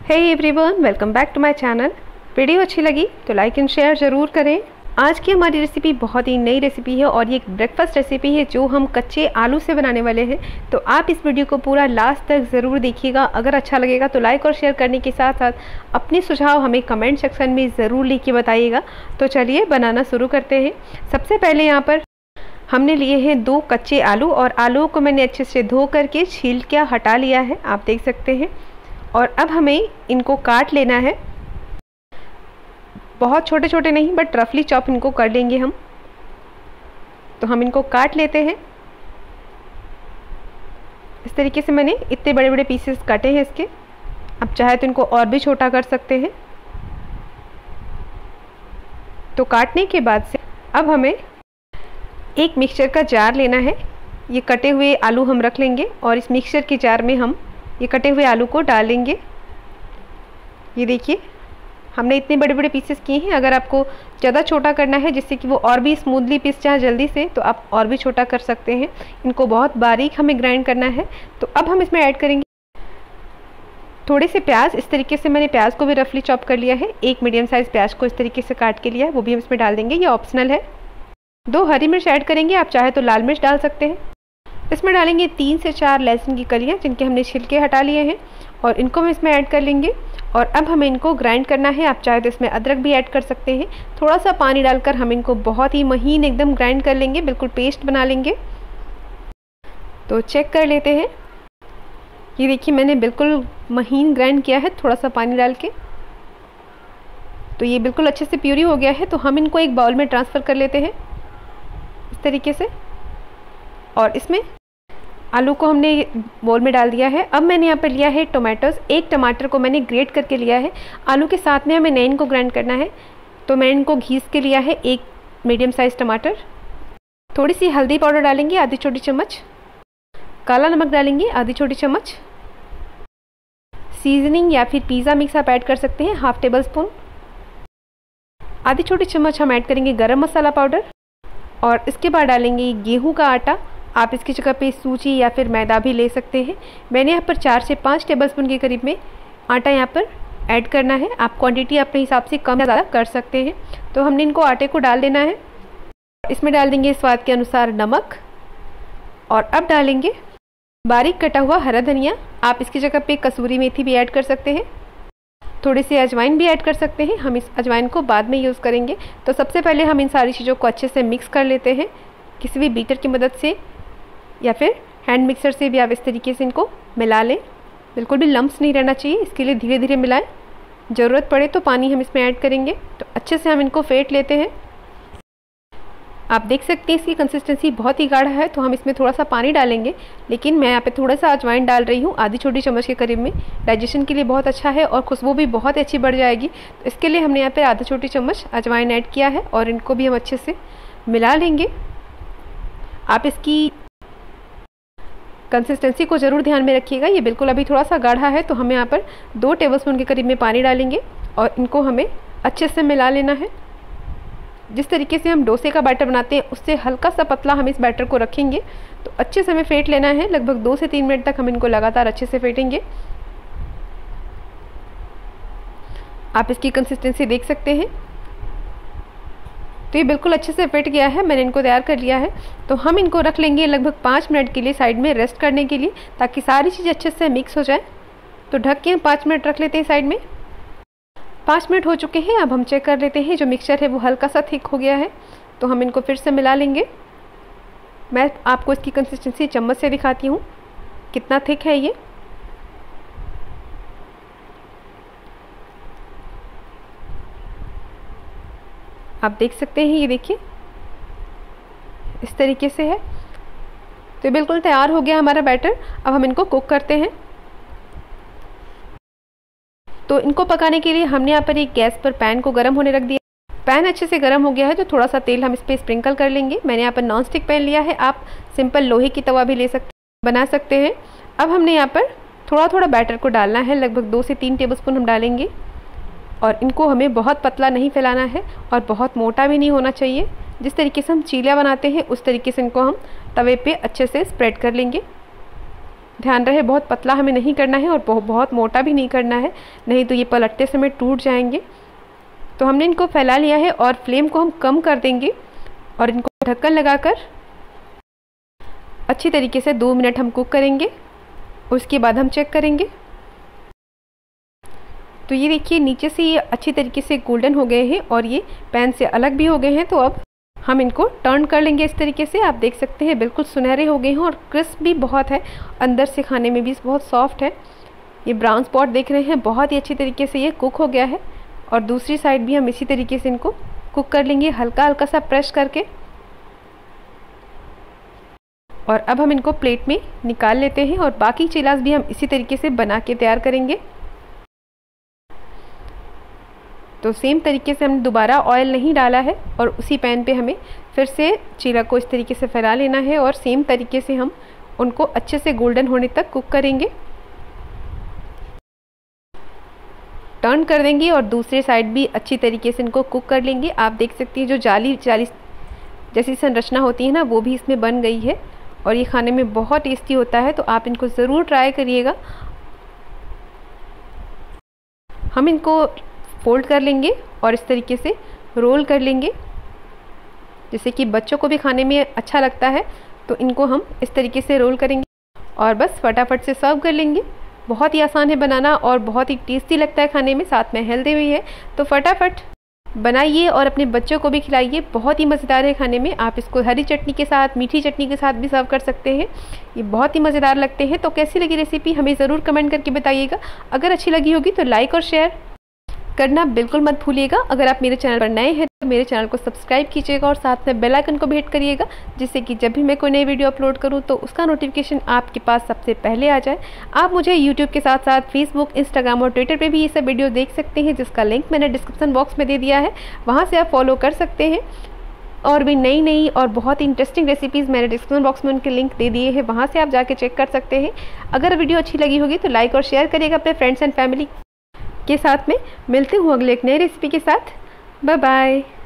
Hey everyone, welcome back to my channel. Video अच्छी लगी तो लाइक एंड शेयर ज़रूर करें। आज की हमारी रेसिपी बहुत ही नई रेसिपी है और ये एक ब्रेकफास्ट रेसिपी है जो हम कच्चे आलू से बनाने वाले हैं। तो आप इस वीडियो को पूरा लास्ट तक ज़रूर देखिएगा। अगर अच्छा लगेगा तो लाइक और शेयर करने के साथ साथ अपने सुझाव हमें कमेंट सेक्शन में ज़रूर लिख के बताइएगा। तो चलिए बनाना शुरू करते हैं। सबसे पहले यहाँ पर हमने लिए हैं 2 कच्चे आलू और आलूओं को मैंने अच्छे से धो करके छील के हटा लिया है, आप देख सकते हैं। और अब हमें इनको काट लेना है, बहुत छोटे छोटे नहीं बट रफली चॉप इनको कर लेंगे हम। तो हम इनको काट लेते हैं। इस तरीके से मैंने इतने बड़े बड़े पीसेस काटे हैं इसके। अब चाहे तो इनको और भी छोटा कर सकते हैं। तो काटने के बाद से अब हमें एक मिक्सचर का जार लेना है। ये कटे हुए आलू हम रख लेंगे और इस मिक्सचर के जार में हम ये कटे हुए आलू को डालेंगे। ये देखिए हमने इतने बड़े बड़े पीसेस किए हैं। अगर आपको ज़्यादा छोटा करना है जिससे कि वो और भी स्मूथली पीस जाए जल्दी से, तो आप और भी छोटा कर सकते हैं। इनको बहुत बारीक हमें ग्राइंड करना है। तो अब हम इसमें ऐड करेंगे थोड़े से प्याज। इस तरीके से मैंने प्याज को भी रफली चॉप कर लिया है। एक मीडियम साइज़ प्याज को इस तरीके से काट के लिया है, वो भी हम इसमें डाल देंगे, ये ऑप्शनल है। 2 हरी मिर्च ऐड करेंगे, आप चाहे तो लाल मिर्च डाल सकते हैं। इसमें डालेंगे 3 से 4 लहसुन की कलियां जिनके हमने छिलके हटा लिए हैं और इनको हम इसमें ऐड कर लेंगे। और अब हमें इनको ग्राइंड करना है, आप चाहे तो इसमें अदरक भी ऐड कर सकते हैं। थोड़ा सा पानी डालकर हम इनको बहुत ही महीन एकदम ग्राइंड कर लेंगे, बिल्कुल पेस्ट बना लेंगे। तो चेक कर लेते हैं। ये देखिए मैंने बिल्कुल महीन ग्राइंड किया है थोड़ा सा पानी डाल के। तो ये बिल्कुल अच्छे से प्यूरी हो गया है। तो हम इनको एक बाउल में ट्रांसफ़र कर लेते हैं इस तरीके से। और इसमें आलू को हमने बोल में डाल दिया है। अब मैंने यहाँ पर लिया है टोमेटोज़। एक टमाटर को मैंने ग्रेट करके लिया है। आलू के साथ में हमें इनको ग्राइंड करना है, तो मैं इनको घीस के लिया है। एक मीडियम साइज़ टमाटर। थोड़ी सी हल्दी पाउडर डालेंगे आधी छोटी चम्मच। काला नमक डालेंगे आधी छोटी चम्मच। सीजनिंग या फिर पिज़्ज़ा मिक्स आप ऐड कर सकते हैं, ½ टेबल स्पून। आधी छोटी चम्मच हम ऐड करेंगे गरम मसाला पाउडर। और इसके बाद डालेंगे गेहूं का आटा। आप इसकी जगह पे सूजी या फिर मैदा भी ले सकते हैं। मैंने यहाँ पर 4 से 5 टेबलस्पून के करीब में आटा यहाँ पर ऐड करना है। आप क्वांटिटी अपने हिसाब से कम या ज़्यादा कर सकते हैं। तो हमने इनको आटे को डाल देना है। इसमें डाल देंगे स्वाद के अनुसार नमक। और अब डालेंगे बारीक कटा हुआ हरा धनिया। आप इसकी जगह पे कसूरी मेथी भी ऐड कर सकते हैं। थोड़ी सी अजवाइन भी ऐड कर सकते हैं, हम इस अजवाइन को बाद में यूज़ करेंगे। तो सबसे पहले हम इन सारी चीज़ों को अच्छे से मिक्स कर लेते हैं, किसी भी बीटर की मदद से या फिर हैंड मिक्सर से भी आप इस तरीके से इनको मिला लें। बिल्कुल भी लम्प्स नहीं रहना चाहिए, इसके लिए धीरे धीरे मिलाएं। ज़रूरत पड़े तो पानी हम इसमें ऐड करेंगे। तो अच्छे से हम इनको फेंट लेते हैं। आप देख सकते हैं इसकी कंसिस्टेंसी बहुत ही गाढ़ा है, तो हम इसमें थोड़ा सा पानी डालेंगे। लेकिन मैं यहाँ पे थोड़ा सा अजवाइन डाल रही हूँ, आधी छोटी चम्मच के करीब में। डाइजेशन के लिए बहुत अच्छा है और खुशबू भी बहुत अच्छी बढ़ जाएगी। तो इसके लिए हमने यहाँ पे आधी छोटी चम्मच अजवाइन ऐड किया है और इनको भी हम अच्छे से मिला लेंगे। आप इसकी कंसिस्टेंसी को ज़रूर ध्यान में रखिएगा, ये बिल्कुल अभी थोड़ा सा गाढ़ा है। तो हमें यहाँ पर 2 टेबलस्पून के करीब में पानी डालेंगे और इनको हमें अच्छे से मिला लेना है। जिस तरीके से हम डोसे का बैटर बनाते हैं उससे हल्का सा पतला हम इस बैटर को रखेंगे। तो अच्छे से हमें फेंट लेना है, लगभग 2 से 3 मिनट तक हम इनको लगातार अच्छे से फेंटेंगे। आप इसकी कंसिस्टेंसी देख सकते हैं। तो ये बिल्कुल अच्छे से फेंट गया है, मैंने इनको तैयार कर लिया है। तो हम इनको रख लेंगे लगभग 5 मिनट के लिए साइड में रेस्ट करने के लिए, ताकि सारी चीज़ें अच्छे से मिक्स हो जाए। तो ढक के 5 मिनट रख लेते हैं साइड में। 5 मिनट हो चुके हैं। अब हम चेक कर लेते हैं, जो मिक्सचर है वो हल्का सा थिक हो गया है। तो हम इनको फिर से मिला लेंगे। मैं आपको इसकी कंसिस्टेंसी चम्मच से दिखाती हूँ कितना थिक है ये। आप देख सकते हैं, ये देखिए इस तरीके से है। तो ये बिल्कुल तैयार हो गया हमारा बैटर। अब हम इनको कुक करते हैं। तो इनको पकाने के लिए हमने यहाँ पर एक गैस पर पैन को गर्म होने रख दिया। पैन अच्छे से गर्म हो गया है तो थोड़ा सा तेल हम इस पर स्प्रिंकल कर लेंगे। मैंने यहाँ पर नॉन स्टिक पैन लिया है, आप सिंपल लोहे की तवा भी ले सकते बना सकते हैं। अब हमने यहाँ पर थोड़ा थोड़ा बैटर को डालना है, लगभग 2 से 3 टेबलस्पून हम डालेंगे। और इनको हमें बहुत पतला नहीं फैलाना है और बहुत मोटा भी नहीं होना चाहिए। जिस तरीके से हम चीला बनाते हैं उस तरीके से इनको हम तवे पे अच्छे से स्प्रेड कर लेंगे। ध्यान रहे बहुत पतला हमें नहीं करना है और बहुत मोटा भी नहीं करना है, नहीं तो ये पलटते समय टूट जाएंगे। तो हमने इनको फैला लिया है और फ्लेम को हम कम कर देंगे और इनको ढक्कन लगाकर अच्छी तरीके से 2 मिनट हम कुक करेंगे। उसके बाद हम चेक करेंगे। तो ये देखिए नीचे से ये अच्छी तरीके से गोल्डन हो गए हैं और ये पैन से अलग भी हो गए हैं। तो अब हम इनको टर्न कर लेंगे इस तरीके से। आप देख सकते हैं बिल्कुल सुनहरे हो गए हैं और क्रिस्प भी बहुत है, अंदर से खाने में भी बहुत सॉफ्ट है। ये ब्राउन स्पॉट देख रहे हैं, बहुत ही अच्छी तरीके से ये कुक हो गया है। और दूसरी साइड भी हम इसी तरीके से इनको कुक कर लेंगे, हल्का हल्का सा प्रेस करके। और अब हम इनको प्लेट में निकाल लेते हैं और बाकी चिलास भी हम इसी तरीके से बना के तैयार करेंगे। तो सेम तरीके से हमने दोबारा ऑयल नहीं डाला है और उसी पैन पे हमें फिर से चीला को इस तरीके से फैला लेना है और सेम तरीके से हम उनको अच्छे से गोल्डन होने तक कुक करेंगे। टर्न कर देंगे और दूसरे साइड भी अच्छी तरीके से इनको कुक कर लेंगे। आप देख सकती हैं जो जाली जैसी संरचना होती है ना, वो भी इसमें बन गई है और ये खाने में बहुत टेस्टी होता है। तो आप इनको ज़रूर ट्राई करिएगा। हम इनको फोल्ड कर लेंगे और इस तरीके से रोल कर लेंगे, जैसे कि बच्चों को भी खाने में अच्छा लगता है। तो इनको हम इस तरीके से रोल करेंगे और बस फटाफट से सर्व कर लेंगे। बहुत ही आसान है बनाना और बहुत ही टेस्टी लगता है खाने में, साथ में हेल्दी भी है। तो फटाफट बनाइए और अपने बच्चों को भी खिलाइए, बहुत ही मज़ेदार है खाने में। आप इसको हरी चटनी के साथ, मीठी चटनी के साथ भी सर्व कर सकते हैं, ये बहुत ही मज़ेदार लगते हैं। तो कैसी लगी रेसिपी हमें ज़रूर कमेंट करके बताइएगा। अगर अच्छी लगी होगी तो लाइक और शेयर करना बिल्कुल मत भूलिएगा। अगर आप मेरे चैनल पर नए हैं तो मेरे चैनल को सब्सक्राइब कीजिएगा और साथ में बेल आइकन को भी हिट करिएगा, जिससे कि जब भी मैं कोई नई वीडियो अपलोड करूं तो उसका नोटिफिकेशन आपके पास सबसे पहले आ जाए। आप मुझे यूट्यूब के साथ साथ फेसबुक, इंस्टाग्राम और ट्विटर पे भी ये सब वीडियो देख सकते हैं, जिसका लिंक मैंने डिस्क्रिप्शन बॉक्स में दे दिया है, वहाँ से आप फॉलो कर सकते हैं। और भी नई और बहुत ही इंटरेस्टिंग रेसिपीज़ मैंने डिस्क्रिप्शन बॉक्स में उनके लिंक दे दिए हैं, वहाँ से आप जाके चेक कर सकते हैं। अगर वीडियो अच्छी लगी होगी तो लाइक और शेयर करिएगा अपने फ्रेंड्स एंड फैमिली के साथ में। मिलते हूँ अगले एक नई रेसिपी के साथ। Bye bye.